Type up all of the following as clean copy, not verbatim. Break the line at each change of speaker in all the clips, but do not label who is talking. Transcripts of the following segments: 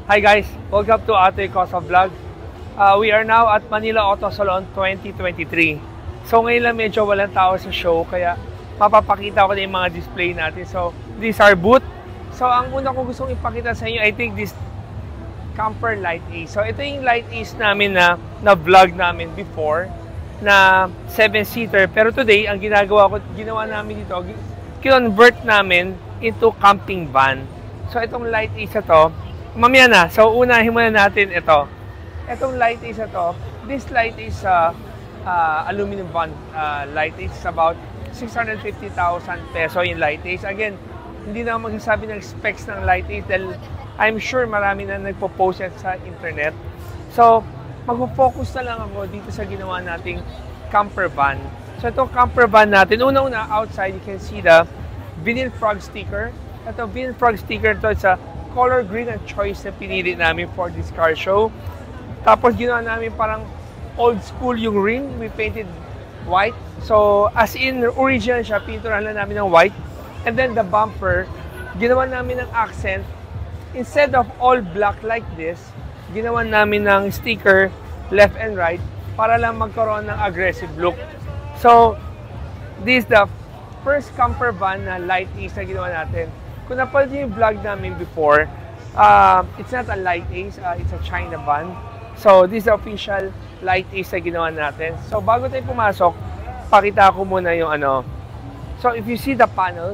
Hi guys, welcome to Ate Cosa Vlog. We are now at Manila Auto Salon 2023. So ngayon lang medyo walang tao sa show, kaya mapapakita ko na yung mga display natin. So this is our booth. So ang una ko gustong ipakita sa inyo, I think this Camper Light Ace. So ito yung Light Ace namin na vlog namin before na 7-seater. Pero today, ang ginawa namin dito, kinonvert namin into camping van. So itong Light Ace na to, mamaya na. So, unahin muna natin ito. Itong Light Ace na to, this Light Ace aluminum van Light Ace is about 650,000 peso yung Light Ace. Again, hindi na magsasabi ng specs ng Light Ace dahil I'm sure marami na nagpo-post yan sa internet. So, mag-focus na lang ako dito sa ginawa nating camper van. So, itong camper van natin, una-una, outside, you can see the Vinyl Frog sticker. Ito, Vinyl Frog sticker ito sa color green ang choice na pinili namin for this car show. Tapos ginawa namin parang old school yung rim. We painted white. So as in original siya, pinturan lang namin ng white. And then the bumper, ginawa namin ng accent. Instead of all black like this, ginawa namin ng sticker left and right para lang magkaroon ng aggressive look. So this is the first camper van na Light Ace na ginawa natin. Kung napanood yung vlog namin before, it's not a Light Ace, it's a China van. So, this is the official Light Ace na ginawa natin. So, bago tayo pumasok, pakita ko muna yung ano. So, if you see the panels,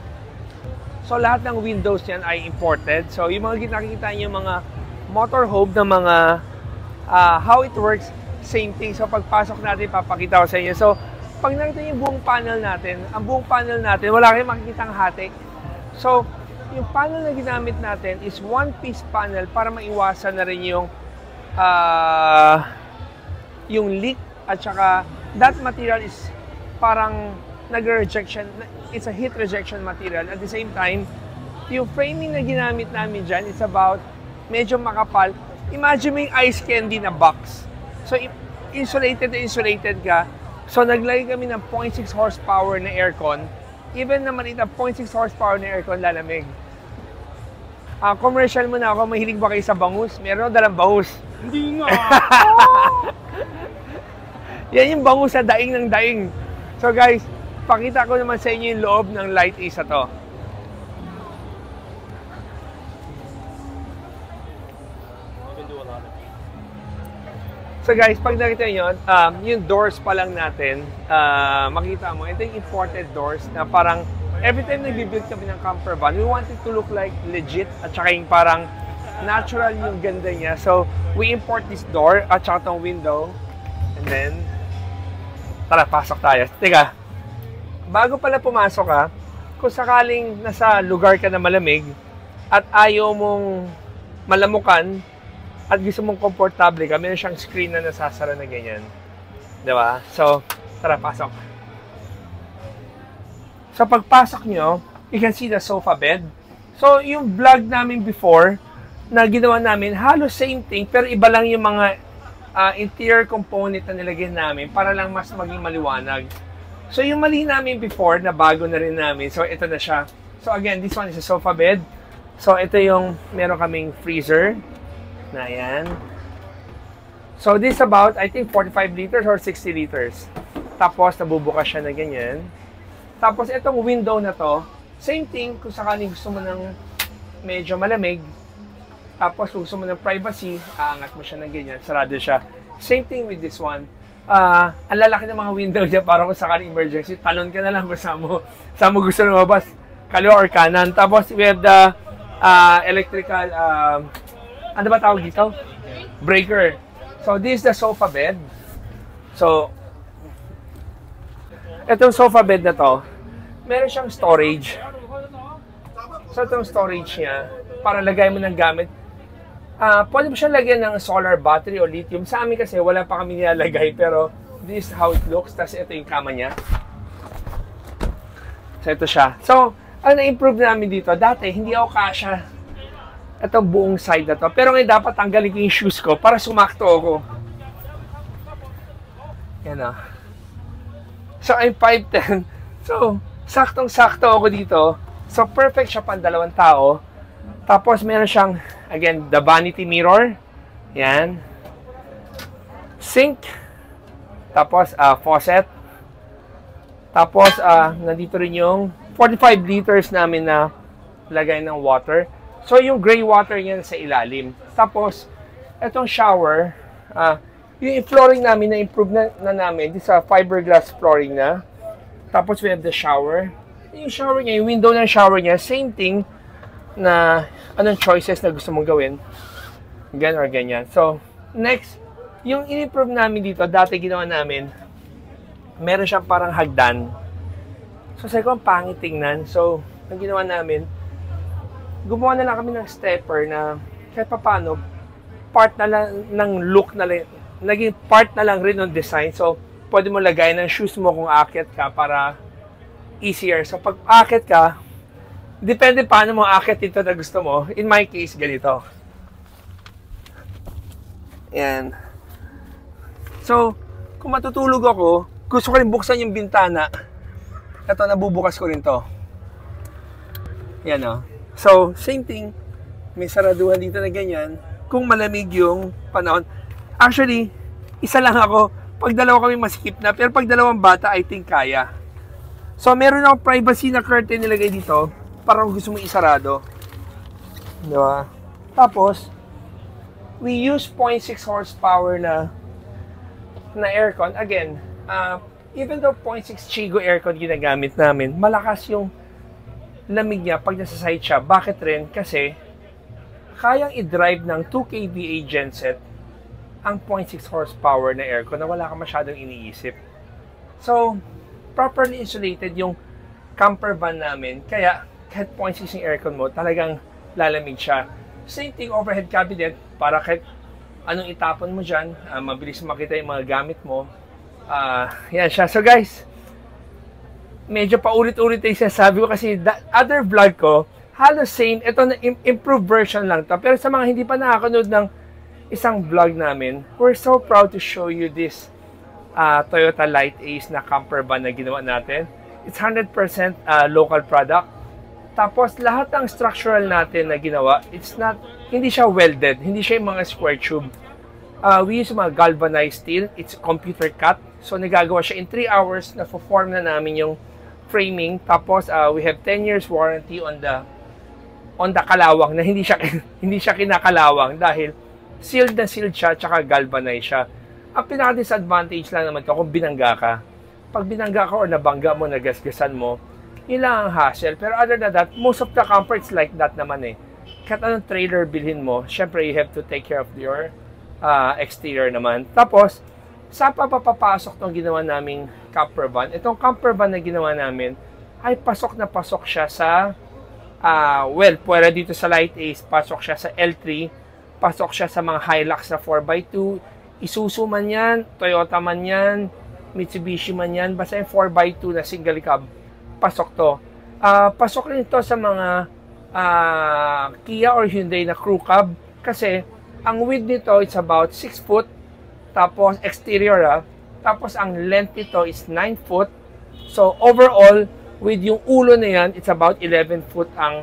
so lahat ng windows yan ay imported. So, yung mga nakikita nyo, yung mga motorhome na mga how it works, same thing. So, pagpasok natin, papakita ko sa inyo. So, pag nakita yung buong panel natin, ang buong panel natin, wala kayong makikitang hati. So, yung panel na ginamit natin is one-piece panel para maiwasan na rin yung leak at saka that material is parang nag-rejection, it's a heat rejection material. At the same time, yung framing na ginamit namin dyan is about medyo makapal. Imagine mo yung ice candy na box. So, insulated na insulated ka. So, naglagay kami ng 0.6 horsepower na aircon. Even na maliit na 0.6 horsepower na aircon, lalamig. Commercial muna ako, mahilig ba kayo sa bangus? Meron dalang bangus. Hindi nga! Yan yung bangus sa daing ng daing. So guys, pakita ko naman sa inyo yung loob ng Light Ace na to. So guys, pag nakita nyo, yung doors pa lang natin, makita mo, ito yung imported doors na parang every time nag-build kami ng camper van, we want it to look like legit at saka yung parang natural yung ganda niya. So, we import this door at saka itong window. And then, tara, pasok tayo. Teka, bago pala pumasok ka, kung sakaling nasa lugar ka na malamig at ayaw mong malamukan, at gusto mong komportable ka, meron siyang screen na nasasara na ganyan. Diba? So, tara, pasok. So, pagpasok nyo, you can see the sofa bed. So, yung vlog namin before, na ginawa namin, halos same thing, pero iba lang yung mga interior component na nilagyan namin para lang mas maging maliwanag. So, yung mali namin before, na bago na rin namin. So, ito na siya. So, again, this one is a sofa bed. So, ito yung meron kaming freezer. Na yan. So, this is about, I think, 45 liters or 60 liters. Tapos, nabubukas siya na ganyan. Tapos, itong window na to, same thing, kung sakaling gusto mo ng medyo malamig, tapos kung gusto mo ng privacy, aangat mo siya ng ganyan, sarado siya. Same thing with this one. Ang lalaki ng mga window niya, para kung sakaling emergency, talon ka na lang kung saan mo gusto na mabas, kaliwa or kanan. Tapos, we have the electrical, ano ba tawag dito? Breaker. So, this is the sofa bed. So, itong sofa bed na to, meron siyang storage. So, itong storage niya, para lagay mo ng gamit. Pwede mo siyang lagyan ng solar battery o lithium. Sa amin kasi, wala pa kami nilalagay, pero this is how it looks. Tapos, ito yung kama niya. So, ito siya. So, ang na-improve namin dito, dati, hindi ako kasya itong buong side na to. Pero ngayon dapat tanggalin ko yung shoes ko para sumakto ako. Yan o. So, I'm 5'10". So, saktong-sakto ako dito. So, perfect siya pang dalawang tao. Tapos meron siyang, again, the vanity mirror. Yan. Sink. Tapos faucet. Tapos nandito rin yung 45 liters namin na lagay ng water. So yung gray water yan sa ilalim. Tapos etong shower, yung flooring namin na-improve na namin. This fiberglass flooring na. Tapos we have the shower. Yung shower niya, yung window ng shower niya, same thing na anong choices na gusto mong gawin. Ganyan or ganyan. So, next, yung in-improve namin dito, dati ginawa namin, meron siyang parang hagdan. So, sabi ko, ang pangit tingnan. So, ang ginawa namin, gumawa na lang kami ng stepper na kahit paano, part na lang ng look na lang, naging part na lang rin ng design. So, pwede mo lagay ng shoes mo kung aakyat ka para easier. So, pag aakyat ka, depende paano mo aakyat dito na gusto mo. In my case, ganito. Yan. So, kung matutulog ako, gusto ko rin buksan yung bintana. Ito, nabubukas ko rin to. Yan o. So, same thing. May saraduhan dito na ganyan. Kung malamig yung panahon. Actually, isa lang ako. Pag dalawa kami masikip na. Pero pag dalawang bata, I think kaya. So, meron akong privacy na curtain nilagay dito. Parang gusto mo isarado. Diba? Tapos, we use 0.6 horsepower na aircon. Again, even though 0.6 Chigo aircon ginagamit namin, malakas yung lamig niya pag nasa side siya. Bakit rin? Kasi, kayang i-drive ng 2 kVA genset ang 0.6 horsepower na aircon na wala ka masyadong iniisip. So, properly insulated yung camper van namin. Kaya, kahit 0.6 yung aircon mo, talagang lalamig siya. Same thing, overhead cabinet, para kahit anong itapon mo dyan, mabilis makita yung mga gamit mo. Yan siya. So guys, medyo paulit-ulit yung sinasabi ko kasi the other vlog ko, halos same, ito na improved version lang to. Pero sa mga hindi pa nakakanood ng isang vlog namin, we're so proud to show you this Toyota Light Ace na camper van na ginawa natin. It's 100% local product. Tapos, lahat ng structural natin na ginawa, hindi siya welded, hindi siya yung mga square tube. We use mga galvanized steel, it's computer cut. So, nagagawa siya in 3 hours, na-form na namin yung framing. Tapos, we have 10 years warranty on the kalawang, na hindi siya kinakalawang dahil sealed na sealed siya, tsaka galvanized siya. Ang pinaka-disadvantage lang naman to kung binangga ka. Pag binangga ka or nabangga mo, nagasgasan mo, yun lang ang hassle. Pero other than that, most of the comforts like that naman eh. Kahit anong trailer bilhin mo, syempre you have to take care of your exterior naman. Tapos, saan pa papapasok itong ginawa naming camper van? Itong camper van na ginawa namin, ay pasok na pasok siya sa, pwede dito sa Light Ace, pasok siya sa L3, pasok siya sa mga Hilux na 4x2, Isuzu man yan, Toyota man yan, Mitsubishi man yan, basta yung 4x2 na single cab, pasok to. Pasok rin ito sa mga Kia or Hyundai na crew cab kasi ang width nito it's about 6 foot tapos exterior tapos ang length nito is 9 foot. So overall with yung ulo na yan it's about 11 foot ang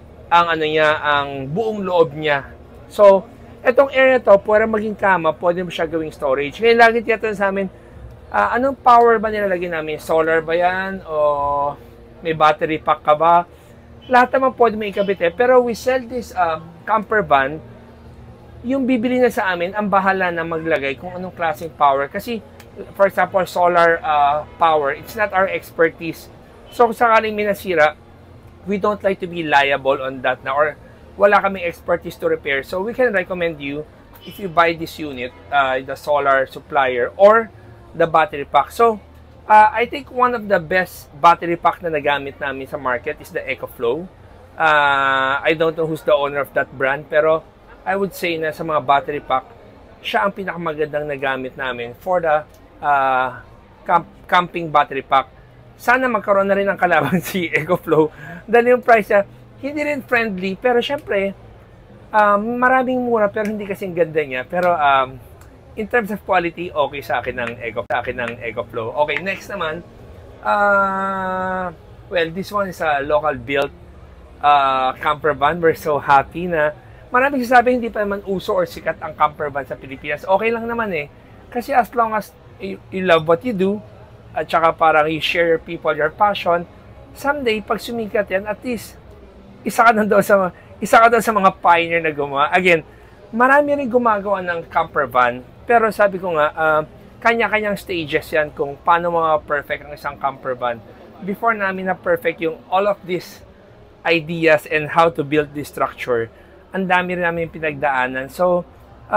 buong loob niya. So etong area to pwede maging kama, pwede mo siya gawing storage. Ngayon lagi tiyatanong sa amin, anong power ba nilalagay namin? Solar ba yan? O may battery pack ka ba? Lahat naman pwede may ikabit eh. Pero we sell this camper van, yung bibili na sa amin, ang bahala na maglagay kung anong klaseng power. Kasi, for example, solar power, it's not our expertise. So, kung sakaling may nasira, we don't like to be liable on that na or wala kaming expertise to repair. So, we can recommend you, if you buy this unit, the solar supplier or the battery pack. So, I think one of the best battery pack na nagamit namin sa market is the EcoFlow. I don't know who's the owner of that brand, pero I would say na sa mga battery pack, siya ang pinakamagandang nagamit namin for the camping battery pack. Sana magkaroon na rin ng kalaban si EcoFlow. Dahil yung price niya, hindi rin friendly, pero syempre, maraming mura, pero hindi kasing ganda niya. Pero, in terms of quality, okay sa akin ng EcoFlow. Okay, next naman. Well, this one is a local built camper van. We're so happy na maraming sasabi hindi pa naman uso or sikat ang camper van sa Pilipinas. Okay lang naman eh. Kasi as long as you love what you do, at saka parang you share your people, your passion, someday, pag sumikat yan, at least, isa ka doon sa mga pioneer na gumawa. Again, marami rin gumagawa ng camper van, pero sabi ko nga, kanya-kanyang stages yan kung paano mga perfect ang isang camper van. Before namin na perfect yung all of these ideas and how to build this structure, ang dami rin namin pinagdaanan. So,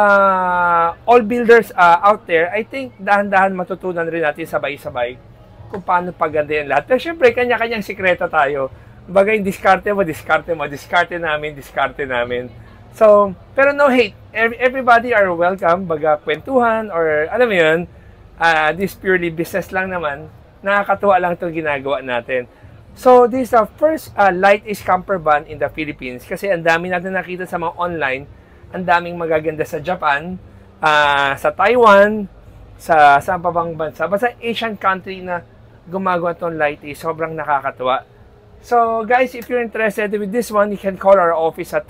all builders out there, I think dahan-dahan matutunan rin natin sabay-sabay kung paano paganda yan lahat. Pero syempre, kanya-kanyang sikreto tayo. Bagay, diskarte mo, diskarte namin. So, pero no hate. Everybody are welcome. Baga, kwentuhan or alam mo yun, this purely business lang naman. Nakakatuwa lang itong ginagawa natin. So, this is the first light-ish camper van in the Philippines kasi ang dami natin nakita sa mga online. Ang daming magaganda sa Japan, sa Taiwan, sa saan pa bang bansa. Basta Asian country na gumagawa itong light-ish. Sobrang nakakatuwa. So, guys, if you're interested with this one, you can call our office at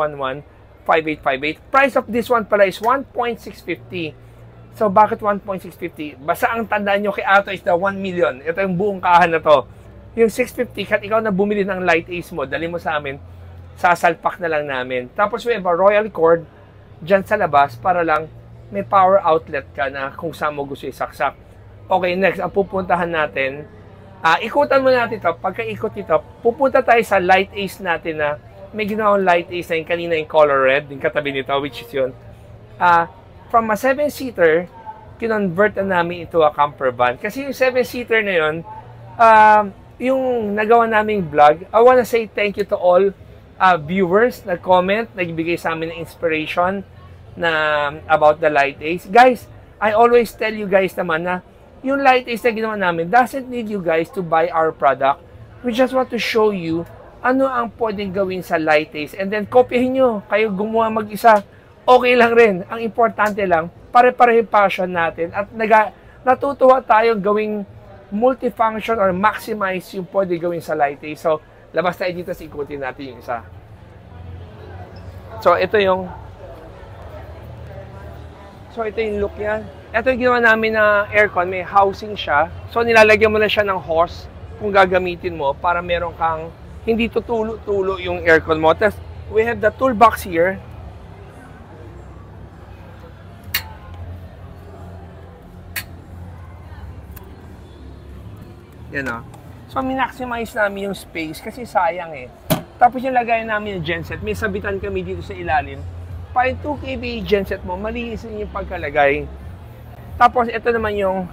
3411-5858. Price of this one pala is 1.650. So, bakit 1.650? Basta ang tandaan nyo kay Ato is the 1 million. Ito yung buong kahan na to. Yung 650, kat ikaw na bumili ng light-ish mo, dali mo sa amin, sasalpak na lang namin. Tapos we have a royal cord dyan sa labas para lang may power outlet ka na kung saan mo gusto isaksak. Okay, next, ang pupuntahan natin, ikutan mo natin ito. Pagka-ikot ito, pupunta tayo sa light ace natin na may ginawang light ace na yung kanina yung color red, yung katabi nito, which is yun. From a 7-seater, kinonvert na namin ito a camper van. Kasi yung 7-seater na yun, yung nagawa naming vlog, I wanna say thank you to all viewers na comment, nagbigay sa amin ng inspiration na about the light ace. Guys, I always tell you guys naman na yung light ace na ginawa namin doesn't need you guys to buy our product. We just want to show you ano ang pwedeng gawin sa light ace and then kopyahin nyo. Kayo gumawa mag-isa. Okay lang rin. Ang importante lang, pare-pareho passion natin at natutuwa tayong gawing multifunction or maximize yung pwede gawin sa light ace. So, labas tayo dito, ikutin natin yung isa. So, ito yung look yan. Ito yung ginawa namin na aircon. May housing siya. So, nilalagyan mo na siya ng hose kung gagamitin mo para meron kang hindi tutulo-tulo yung aircon mo. Tapos, we have the toolbox here. Yan o. So, minaximize namin yung space kasi sayang eh. Tapos yung lagayan namin yung genset. May sabitan kami dito sa ilalim. Pa yung 2 kV genset mo, malinis yung pagkalagay. Tapos ito naman yung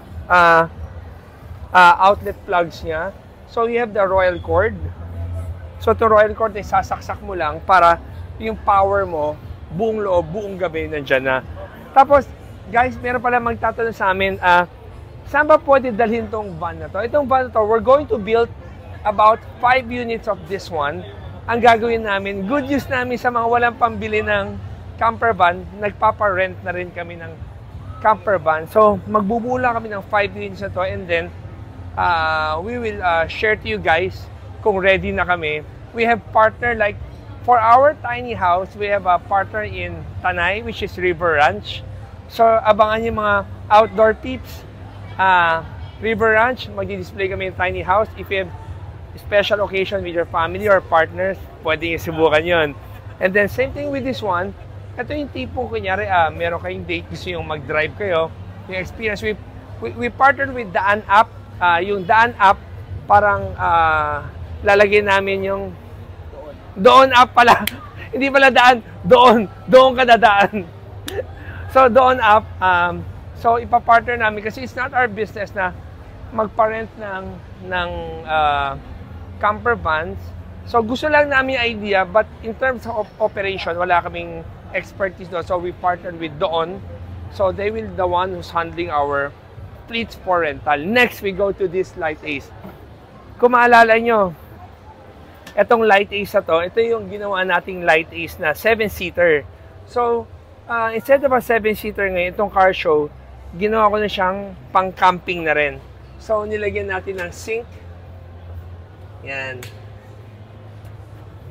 outlet plugs niya. So, you have the royal cord. So, ito royal cord ay sasaksak mo lang para yung power mo, buong loob, buong gabi nandyan na. Tapos, guys, meron pala magtatanong sa amin, saan ba pwede dalhin tong van na to? Itong van na to, we're going to build about 5 units of this one. Ang gagawin namin, good news namin sa mga walang pambili ng camper van, nagpapa-rent na rin kami ng camper van. So, magbubula kami ng 5 units na to and then, we will share to you guys kung ready na kami. We have partner like, for our tiny house, we have a partner in Tanay, which is River Ranch. So, abangan yung mga outdoor peeps. River Ranch, magdi-display kami yung tiny house. If you have special occasion with your family or partners, pwede yung subukan yun. And then, same thing with this one. Ito yung tipong, kunyari, meron kayong date, gusto yung mag-drive kayo. Yung experience, we partnered with Daan App. Yung Daan App, parang lalagyan namin yung Doon App pala. Hindi pala daan, doon ka dadaan. So, Doon App, so, ipapartner namin kasi it's not our business na magparent ng camper vans. So, gusto lang namin idea, but in terms of operation, wala kaming expertise doon. So, we partnered with Doon. So, they will the one who's handling our fleets for rental. Next, we go to this light ace. Kung maalala nyo, etong light ace na to, ito yung ginawa nating light ace na 7-seater. So, instead of a 7-seater ngayon, itong car show, ginawa ko na siyang pang-camping na rin. So, nilagyan natin ng sink. Yan.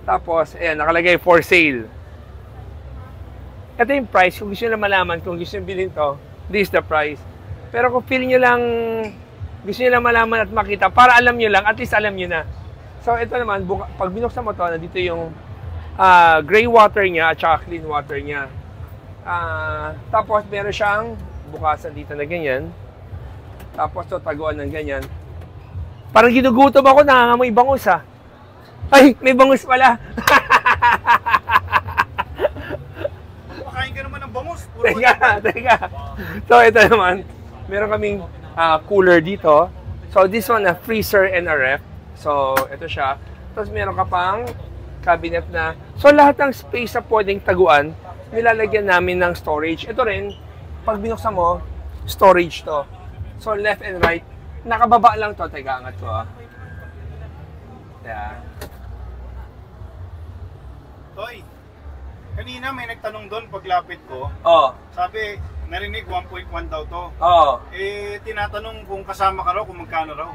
Tapos, ayan, nakalagay for sale. Ito yung price. Kung gusto nyo na malaman, kung gusto nyo bilhin to, this is the price. Pero kung feel nyo lang, gusto nyo lang malaman at makita, para alam nyo lang, at least alam nyo na. So, ito naman, pag binuksan mo to, nandito yung gray water niya at saka clean water niya. Tapos, meron siyang bukasan dito na ganyan. Tapos, to, taguan ng ganyan. Parang ginugutom ako, nangangamoy bangus ha. Ay, may bangus pala.
Makain ka naman ng bangus.
Teka. So, ito naman. Meron kaming cooler dito. So, this one, a freezer and a ref. So, ito siya. Tapos, meron ka pang cabinet na. So, lahat ng space na pwedeng taguan, nilalagyan namin ng storage. Ito rin, pag binuksan mo, storage to. So, left and right. Nakababa lang to. Teka, angat ko ah. Yeah.
Toy, kanina may nagtanong doon paglapit ko.
Oh.
Sabi, narinig 1.1 daw to.
Oh.
Eh, tinatanong kung kasama ka raw, kung magkano raw.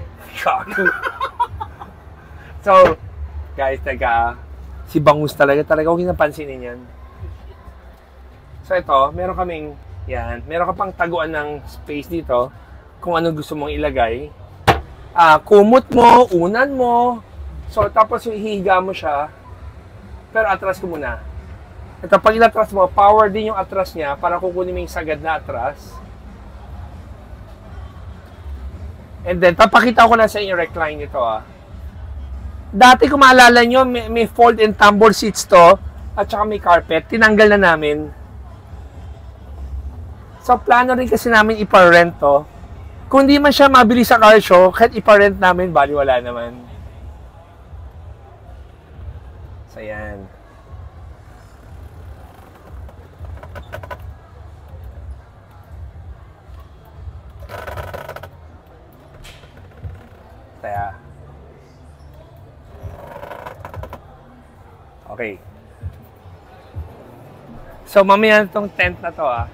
So, guys, teka. Si bangus talaga huwag nyo napansinin yan. So, ito, meron kaming, yan, meron ka pang taguan ng space dito kung anong gusto mong ilagay. Kumot mo, unan mo. So, tapos hihiga mo siya. Pero atras ko muna. Ito, pag inatras mo, power din yung atras niya para kukunin mo yung sagad na atras. And then, papakita ko na sa inyo recline ito ah. Dati kung maalala nyo, may fold and tumble seats to at saka may carpet. Tinanggal na namin. So, plano rin kasi namin iparent to. Kung di man siya mabili sa car show, kahit iparent namin, bali wala naman. So, yan. Kaya. Okay. So, mamaya itong tent na to ah.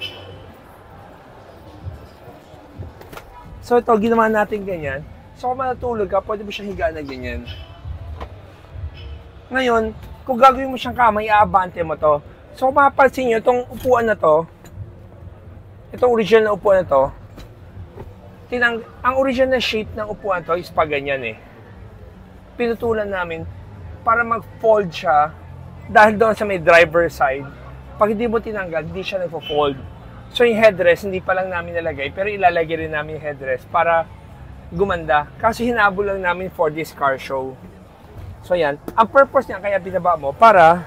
So, ito, ginawa natin ganyan. So, kung matutulog ka, pwede mo siya higaan na ganyan. Ngayon, kung gagawin mo siyang kama, iaabante mo to. So, kung mapapansin nyo, itong upuan na to, itong original na upuan na to, ang original na shape ng upuan to is pa ganyan eh. Pinutulan namin para mag-fold siya dahil doon sa may driver side. Pag hindi mo tinanggal, hindi siya nagpo-fold. So, yung headrest, hindi pa lang namin nalagay, pero ilalagay rin namin yung headrest para gumanda. Kasi hinabol lang namin for this car show. So, yan. Ang purpose niya, kaya binaba mo, para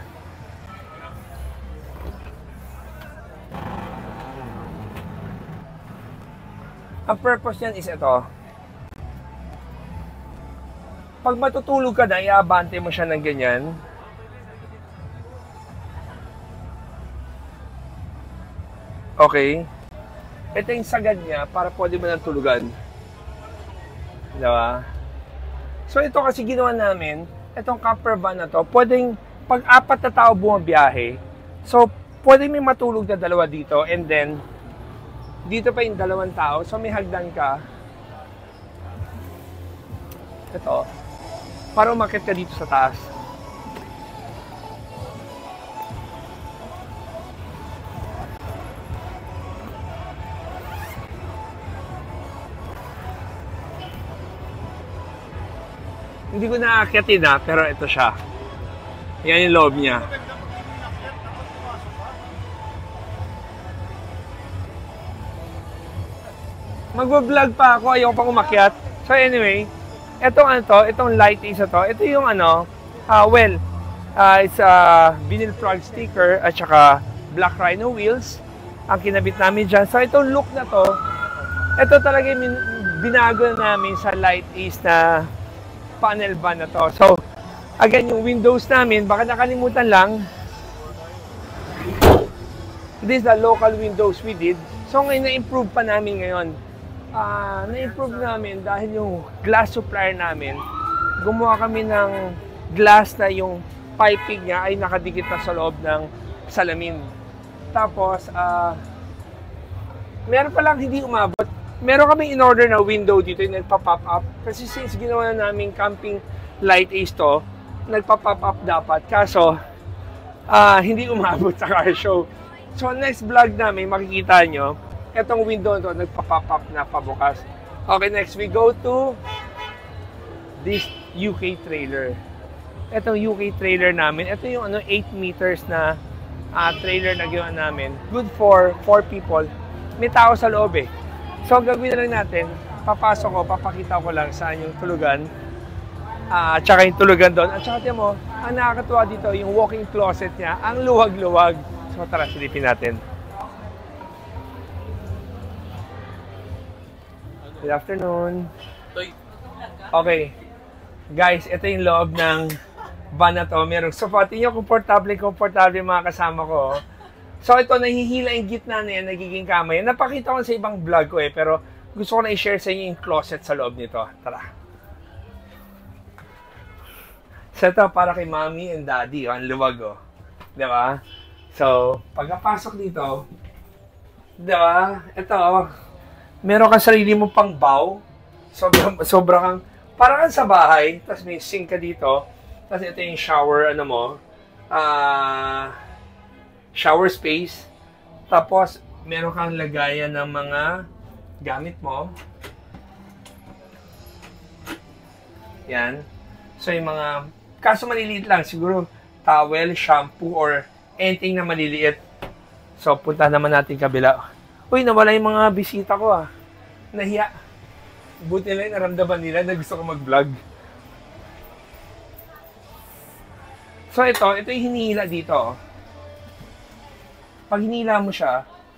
ang purpose niyan is ito. Pag matutulog ka na, iaabante mo siya ng ganyan. Okay. Ito yung sagad niya para pwede mo nang tulugan. Diba? So, ito kasi ginawa namin, itong camper van na to, pwedeng pag 4 na tao bumabiyahe, so, pwede may matulog na 2 dito, and then, dito pa yung 2 tao, so may hagdan ka. Ito, para umakyat ka dito sa taas. Hindi ko naakyatin na, pero ito siya. Yan yung loob niya. Magbablog pa ako, ayoko pang umakyat. So anyway, itong light isa to, ito yung it's a vinyl frog sticker at saka black rhino wheels ang kinabit namin dyan. So itong look na to, ito talaga yung binago namin sa light is na panel van na to. So, again, yung windows namin, baka nakalimutan lang, this is the local windows we did. So, ngayon, na-improve pa namin ngayon. Na-improve namin dahil yung glass supplier namin, gumawa kami ng glass na yung piping niya ay nakadikit na sa loob ng salamin. Tapos, meron pa lang hindi umabot. Meron kaming in-order na window dito yung nagpa-pop up. Kasi since ginawa na namin camping light ace to, nagpa-pop up dapat. Kaso, hindi umabot sa car show. So, next vlog namin, makikita nyo, etong window to nagpa-pop up na pabukas. Okay, next we go to this UK trailer. Etong UK trailer namin, ito yung 8 meters na trailer na ginawa namin. Good for 4 people. May tao sa loob eh. So, gagawin na lang natin, papasok ko, papakita ko lang saan yung tulugan. Tsaka yung tulugan doon. At saka tiyan mo, ang nakakatuwa dito, yung walk-in closet niya, ang luwag-luwag. So, tara, silipin natin. Good afternoon. Okay. Guys, ito yung loob ng van na to. Merong sofa. Tingnan nyo, komportable yung mga kasama ko. So, ito, nahihila yung gitna na yan, nagiging kama yan. Napakita ko sa ibang vlog ko eh, pero gusto ko na i-share sa inyo yung closet sa loob nito. Tara. So, ito, para kay mommy and daddy. Ang luwag, oh. Diba? So, pagkapasok dito, diba? Ito, meron kang sarili mo pang bow. Sobra kang, parang kang sa bahay, tapos may sink ka dito. Tapos ito yung shower, shower space. Tapos, meron kang lagayan ng mga gamit mo. Yan. So, yung mga, kaso maliliit lang, siguro towel, shampoo, or anything na maliliit. So, punta naman natin kabila. Uy, nawala yung mga bisita ko ah. Nahiya. Buti lang naramdaman nila na gusto ko mag-vlog. So, ito yung hinihila dito. Pag hinila mo siya,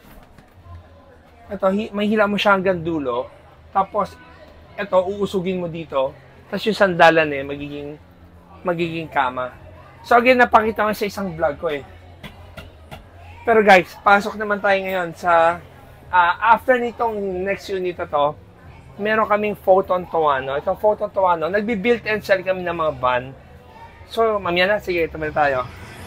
ito, may hila mo siya hanggang dulo. Tapos, ito, uusugin mo dito. Tapos yung sandalan eh, magiging kama. So, again, napakita ko sa isang vlog ko eh. Pero guys, pasok naman tayo ngayon sa, after nitong next unit na to, meron kaming Photon Toano. Itong Photon Toano, nagbi-built and sell kami ng mga van. So, mamaya na, sige, ito muna tayo.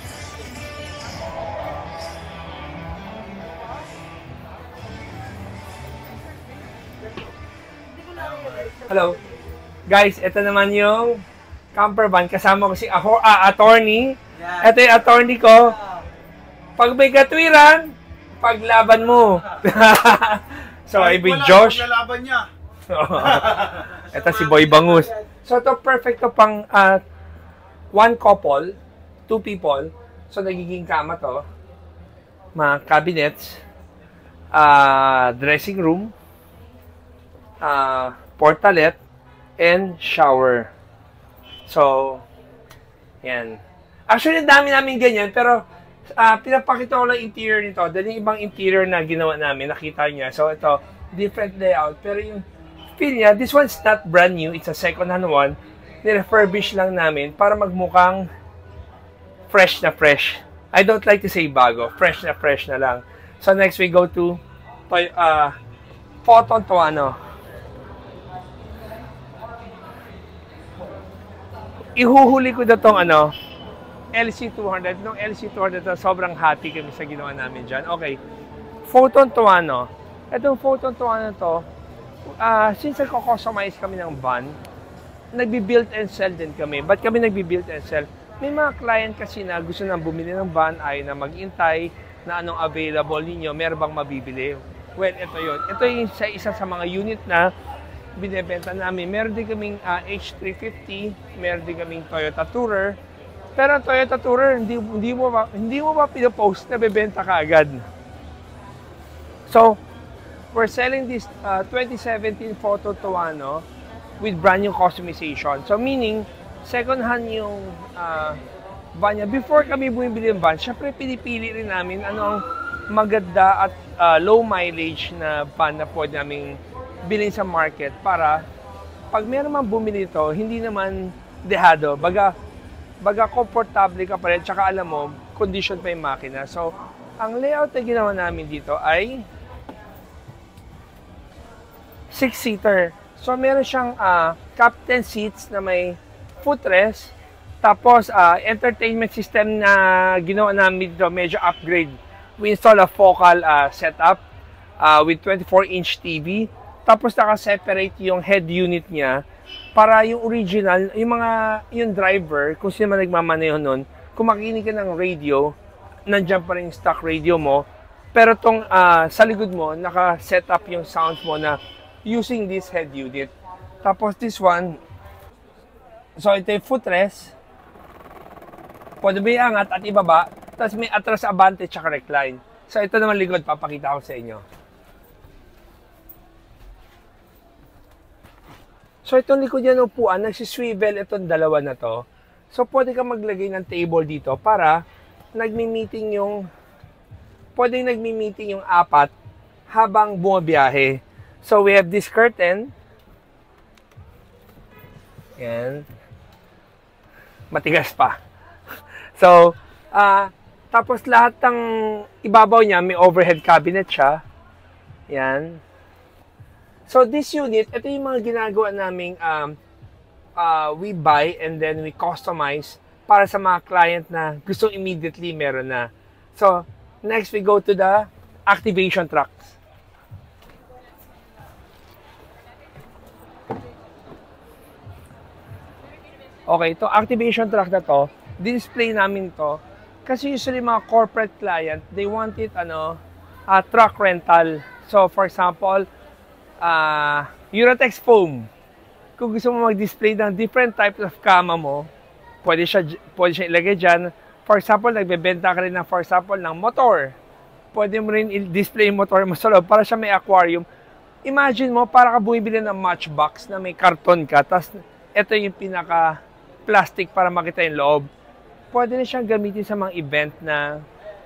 Hello. Guys, ito naman yung camper van. Kasama ko si attorney. Ito yung attorney ko. Pag may katwiran, paglaban mo. So, I be Josh.
Paglalaban niya.
Ito si Boy Bangus. So, ito perfect to pang one couple, 2 people. So, nagiging kama to. Mga cabinets. Dressing room. Portalet, and shower. So, yan. Actually, dami namin ganyan, pero pinapakita ko lang interior nito. Dahil yung ibang interior na ginawa namin, nakita niya. So, ito, different layout. Pero yung feel niya, this one's not brand new. It's a second-hand one. Nirefurbish lang namin para magmukhang fresh na fresh. I don't like to say bago. Fresh na lang. So, next we go to Photon Toano. Ihuhuli ko na itong LC200. Nung LC200 na sobrang happy kami sa ginawa namin dyan. Okay. Photon Toano. Itong Photon Toano to, since nagko-customize kami ng van, nagbi-build and sell din kami. Ba't kami nagbi-build and sell? May mga client kasi na gusto nang bumili ng van, ay na mag-intay na anong available ninyo, meron bang mabibili. Well, ito yun. Ito yung isa sa mga unit na binibenta namin. Meron din kaming H350, meron din kaming Toyota Tourer. Pero ang Toyota Tourer, hindi mo ba pinopost na bebenta ka agad. So, we're selling this 2017 Photon Toano with brand new customization. So, meaning, second hand yung van niya. Before kami bumibili ng van, syempre pinipili rin namin ano ang maganda at low mileage na van na pwede naming bilhin sa market para pag meron man bumili ito, hindi naman dehado. Baga komportable ka pa rin, tsaka alam mo, condition pa yung makina. So, ang layout na ginawa namin dito ay 6-seater. So, meron siyang captain seats na may footrest. Tapos, entertainment system na ginawa namin dito, medyo upgrade. We install a focal setup with 24-inch TV. Tapos, naka-separate yung head unit niya para yung original, yung driver, kung sino man nagmamaneho nun, kung makikinig ka ng radio, nandiyan pa rin yung stock radio mo, pero tong sa likod mo, naka-set up yung sound mo na using this head unit. Tapos this one, so ito yung footrest, pwede ba iangat at ibaba, tapos may atras, abante, tsaka recline. So ito naman likod, papakita ko sa inyo. So itong likod yan upuan, nagsiswivel itong dalawa na to. So pwede ka maglagay ng table dito para nagmi-meeting yung apat habang bumabiyahe. So we have this curtain. Yan. Matigas pa. So, tapos lahat ng ibabaw niya may overhead cabinet siya. Yan. So this unit, ito yung mga ginagawa naming we buy and then we customize para sa mga client na gusto immediately meron na. So next we go to the activation trucks. Okay, to activation truck na to, display namin to kasi usually mga corporate client, they want it truck rental. So for example, Uratex foam. Kung gusto mo mag-display ng different types of kama mo, pwede siya ilagay dyan. For example, nagbebenta ka rin ng motor. Pwede mo rin i-display yung motor mo sa loob para siya may aquarium. Imagine mo, para ka bumibili ng matchbox na may karton ka, tapos ito yung pinaka-plastic para makita yung loob. Pwede na siyang gamitin sa mga event na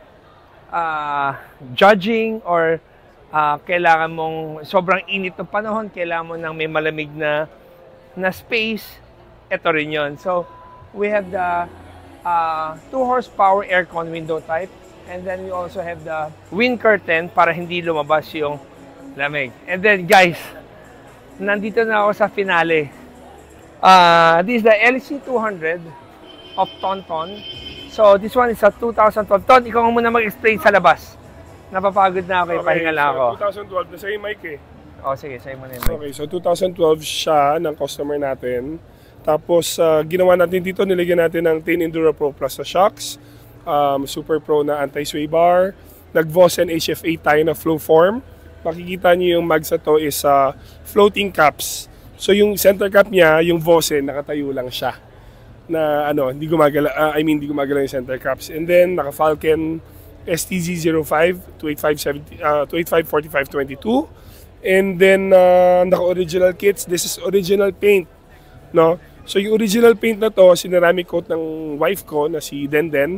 judging or kailangan mong sobrang init ng panahon, kailangan mo ng may malamig na space, ito rin yun. So, we have the 2 horsepower aircon window type, and then we also have the wind curtain para hindi lumabas yung lamig. And then, guys, nandito na ako sa finale. This is the LC200 of Tonton. So, this one is a 2012. Ton, ikaw muna mag-explain sa labas. Napapagod na ako, pahinga lang ako.
2012, nasa yung mic eh.
Oh, sige, sa'yo mo na yung mic.
Okay, so 2012 siya ng customer natin. Tapos, ginawa natin dito, nilagyan natin ng Tin Enduro Pro Plus na shocks. Super Pro na anti-sway bar. Nag-Vossen HF8 tayo na flow form. Makikita niyo yung mags na to is floating caps. So, yung center cap niya, yung Vossen, nakatayo lang siya. Na hindi gumagala, hindi gumagala yung center caps. And then, naka-Falcon STZ05 285-45-22, and then naka-original kits. This is original paint, no? So yung original paint na to, sinaramic coat ng wife ko na si Denden,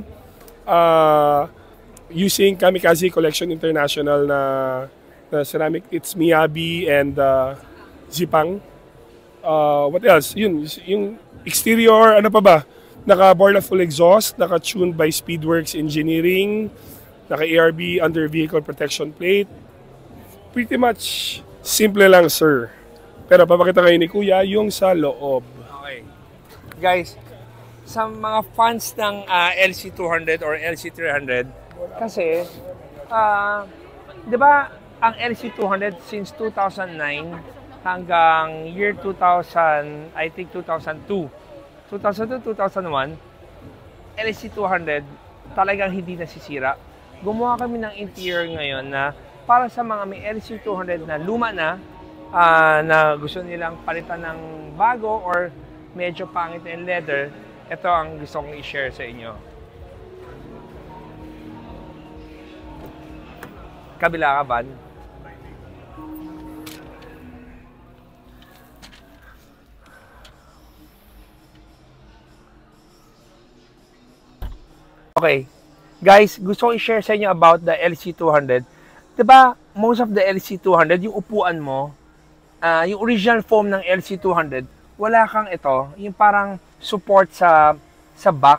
using Kamikaze Collection International na ceramic. It's Miyabi and Zipang. What else? Yun, yung exterior, ano pa ba? Naka-Borla full exhaust, naka-tuned by Speedworks Engineering, naka-ARB under vehicle protection plate. Pretty much simple lang, sir. Pero papakita kayo ni Kuya yung sa loob.
Okay. Guys, sa mga fans ng LC200 or LC300, kasi, di ba, ang LC200 since 2009 hanggang year 2000, I think 2002, 2001, LC200 talagang hindi nasisira. Gumawa kami ng interior ngayon na para sa mga may LC200 na luma na, na gusto nilang palitan ng bago or medyo pangit na yung leather, ito ang gusto kong i-share sa inyo. Kabila ka, Van? Okay. Guys, gusto ko i-share sa inyo about the LC200. Diba, most of the LC200, yung upuan mo, yung original foam ng LC200, wala kang ito, yung parang support sa back,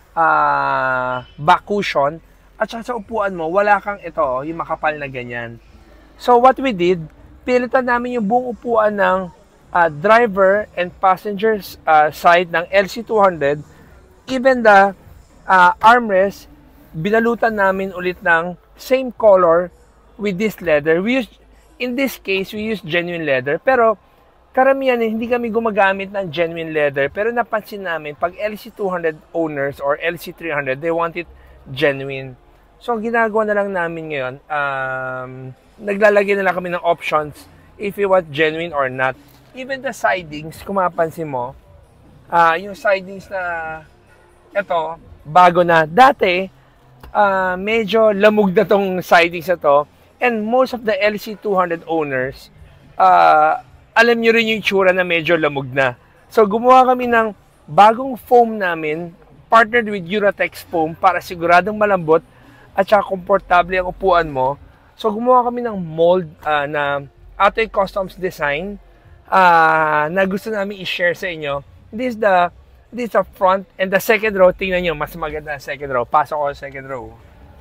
back cushion, at saka sa upuan mo, wala kang ito, yung makapal na ganyan. So what we did, pilitan namin yung buong upuan ng driver and passengers side ng LC200, even the armrest, binalutan namin ulit ng same color with this leather. We use, in this case, we use genuine leather. Pero karamihan hindi kami gumagamit ng genuine leather, pero napansin namin pag LC200 owners or LC300, they want it genuine. So, ginagawa na lang namin ngayon, naglalagay na lang kami ng options if you want genuine or not. Even the sidings, kung mapansin mo, yung sidings na ito, bago na. Dati, medyo lamog na tong sidings na to. And most of the LC200 owners, alam nyo rin yung itsura na medyo lamog na. So, gumawa kami ng bagong foam namin, partnered with Uratex foam para siguradong malambot at saka komportable ang upuan mo. So, gumawa kami ng mold na Atoy Customs design na gusto namin i-share sa inyo. This is the front and the second row. Tingnan nyo, mas maganda ang second row. Pasok ko sa second row.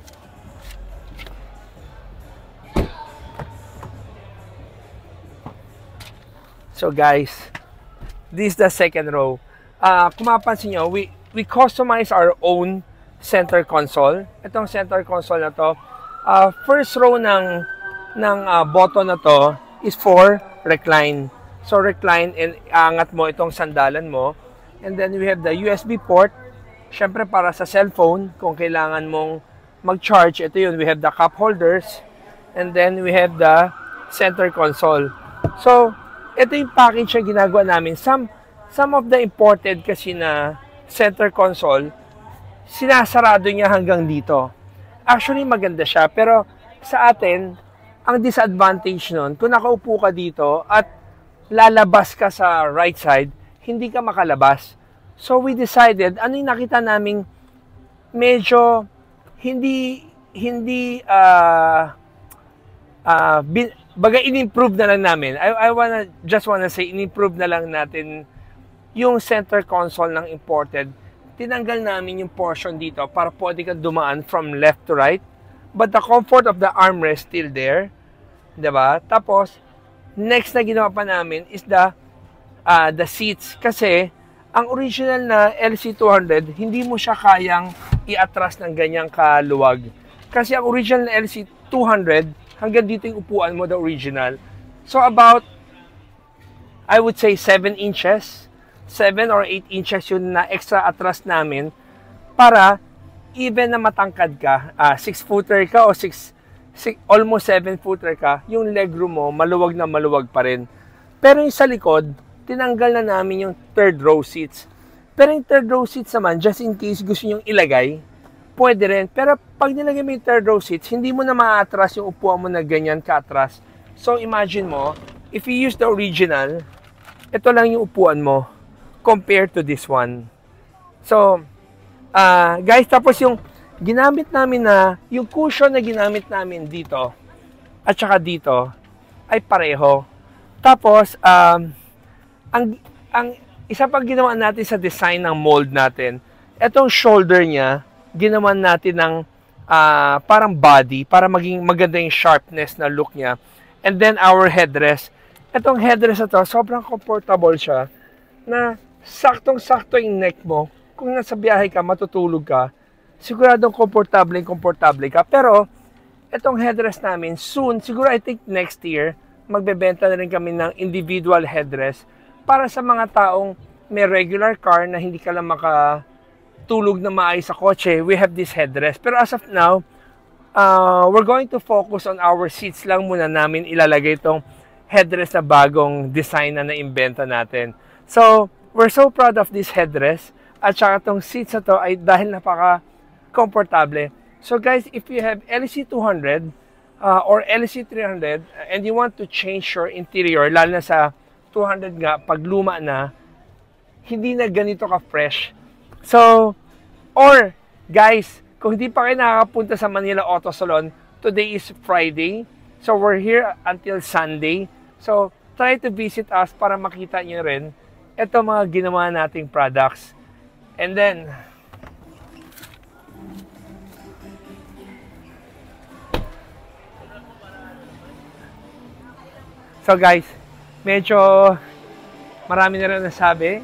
So guys, this is the second row. Kung mapansin nyo, we customize our own center console. Itong center console na to, first row ng button na to is for recline. So recline and angat mo itong sandalan mo. And then we have the USB port. Syempre para sa cellphone, kung kailangan mong mag-charge, ito yun. We have the cup holders. And then we have the center console. So, ito yung package na ginagawa namin. Some of the imported kasi na center console, sinasarado niya hanggang dito. Actually, maganda siya. Pero sa atin, ang disadvantage nun, kung nakaupo ka dito at lalabas ka sa right side, hindi ka makalabas. So, we decided, ano yung nakita naming medyo baga in-improve na lang namin. I just wanna say, in-improve na lang natin yung center console ng imported. Tinanggal namin yung portion dito para pwede kang dumaan from left to right. But the comfort of the armrest still there. Diba? Tapos, next na ginawa pa namin is the seats. Kasi, ang original na LC200, hindi mo siya kayang i-atras ng ganyang kaluwag. Kasi ang original na LC200, hanggang dito yung upuan mo, the original. So, about, I would say, 7 inches. 7 or 8 inches yun na extra atras namin para even na matangkad ka, 6-footer ka o almost 7-footer ka, yung legroom mo, maluwag na maluwag pa rin. Pero yung sa likod, tinanggal na namin yung third row seats. Pero yung third row seats naman, just in case gusto nyo ilagay, pwede rin. Pero pag nilagay mo yung third row seats, hindi mo na ma-atras yung upuan mo na ganyan ka-atras. So imagine mo, if you use the original, ito lang yung upuan mo compared to this one. So, guys, tapos yung ginamit namin na, yung cushion na ginamit namin dito at saka dito ay pareho. Tapos, ang isa pang ginawa natin sa design ng mold natin, itong shoulder niya, ginawan natin ng parang body para maging maganda yung sharpness na look niya. And then our headrest. Itong headrest na to, sobrang comfortable siya na saktong-sakto yung neck mo. Kung nasa biyahe ka, matutulog ka, siguradong komportable ka. Pero itong headrest namin, soon, siguro I think next year, magbebenta na rin kami ng individual headrest para sa mga taong may regular car na hindi ka lang tulog na maayos sa kotse. We have this headrest. Pero as of now, we're going to focus on our seats lang muna namin ilalagay itong headrest na bagong design na naimbenta natin. So, we're so proud of this headrest. At saka itong seats na to ay dahil napaka-komportable. So guys, if you have LC200 or LC300 and you want to change your interior, lalo na sa 200 nga, pag luma na, hindi na ganito ka-fresh. So, or guys, kung hindi pa kayo nakakapunta sa Manila Auto Salon, today is Friday. So, we're here until Sunday. So, try to visit us para makita nyo rin ito mga ginawa nating products. And then, so guys, medyo marami na rin nasabi.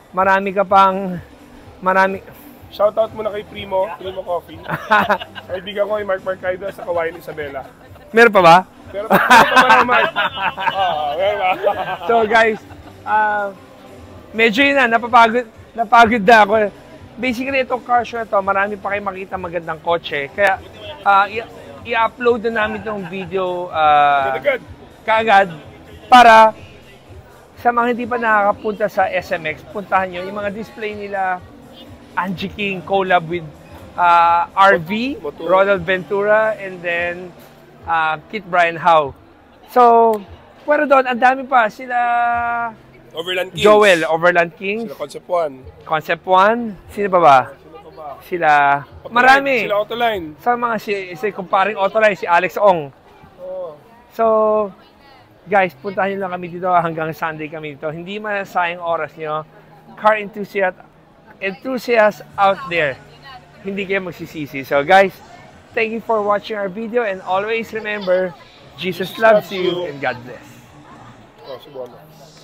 Shoutout muna kay Primo Coffee. Kaibigan ko kay Mark Marcaida sa Kawayan Isabela.
Meron pa ba?
Meron pa ba naman? Meron ba?
So guys, medyo yun na, napapagod na ako. Basically, itong car show na to, marami pa kayo makita magandang kotse. Kaya, i-upload na namin itong video kaagad para sa mga hindi pa nakakapunta sa SMX, puntahan nyo yung mga display nila. Angie King collab with RV, Ronald Ventura, and then Kit Brian Howe. So, pero doon, ang dami pa. Sila
Overland Kings.
Joel, Overland Kings.
Sila Concept One.
Concept One. Sino pa ba? Sila, marami.
Sila Autoline.
Sa mga si kumparing Autoline, si Alex Ong. So, guys, puntahan nyo lang kami dito hanggang Sunday kami dito. Hindi masayang oras nyo. Car enthusiasts out there. Hindi kayo magsisisi. So, guys, thank you for watching our video and always remember, Jesus loves you and God bless.
Subuhan mo.